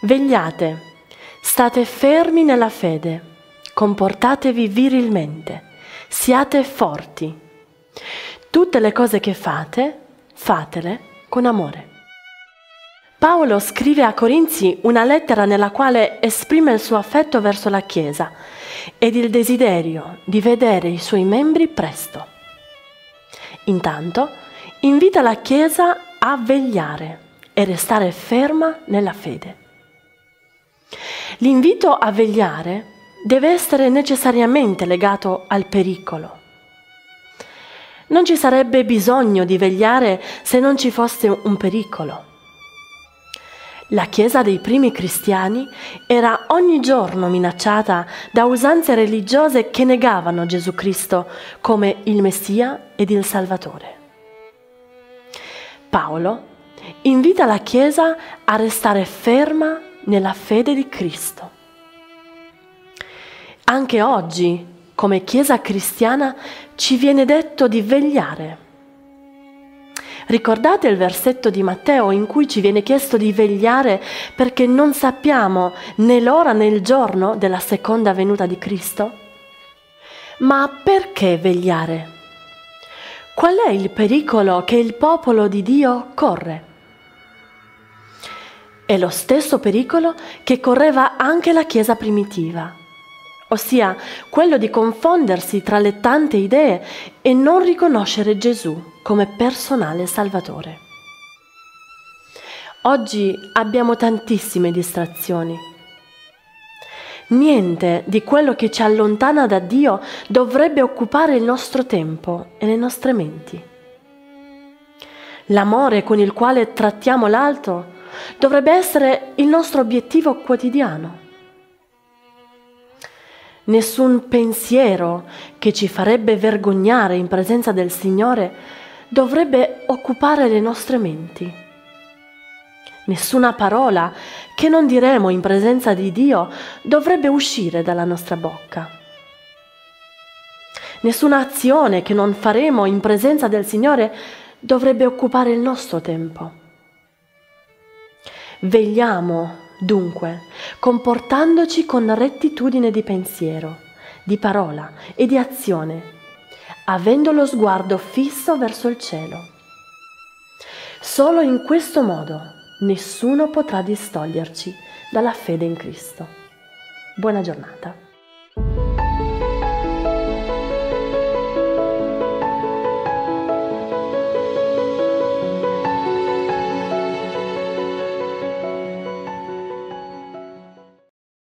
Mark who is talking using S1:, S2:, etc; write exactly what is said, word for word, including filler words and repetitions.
S1: Vegliate, state fermi nella fede, comportatevi virilmente, siate forti. Tutte le cose che fate, fatele con amore. Paolo scrive a Corinzi una lettera nella quale esprime il suo affetto verso la Chiesa ed il desiderio di vedere i suoi membri presto. Intanto invita la Chiesa a vegliare e restare ferma nella fede. L'invito a vegliare deve essere necessariamente legato al pericolo. Non ci sarebbe bisogno di vegliare se non ci fosse un pericolo. La Chiesa dei primi cristiani era ogni giorno minacciata da usanze religiose che negavano Gesù Cristo come il Messia ed il Salvatore. Paolo invita la Chiesa a restare ferma nella fede di Cristo. Anche oggi, come Chiesa cristiana, ci viene detto di vegliare. Ricordate il versetto di Matteo in cui ci viene chiesto di vegliare perché non sappiamo né l'ora né il giorno della seconda venuta di Cristo? Ma perché vegliare? Qual è il pericolo che il popolo di Dio corre? È lo stesso pericolo che correva anche la Chiesa primitiva, ossia quello di confondersi tra le tante idee e non riconoscere Gesù come personale Salvatore. Oggi abbiamo tantissime distrazioni. Niente di quello che ci allontana da Dio dovrebbe occupare il nostro tempo e le nostre menti. L'amore con il quale trattiamo l'altro dovrebbe essere il nostro obiettivo quotidiano. Nessun pensiero che ci farebbe vergognare in presenza del Signore dovrebbe occupare le nostre menti. Nessuna parola che non diremo in presenza di Dio dovrebbe uscire dalla nostra bocca. Nessuna azione che non faremo in presenza del Signore dovrebbe occupare il nostro tempo. Vegliamo, dunque, comportandoci con rettitudine di pensiero, di parola e di azione, avendo lo sguardo fisso verso il cielo. Solo in questo modo nessuno potrà distoglierci dalla fede in Cristo. Buona giornata.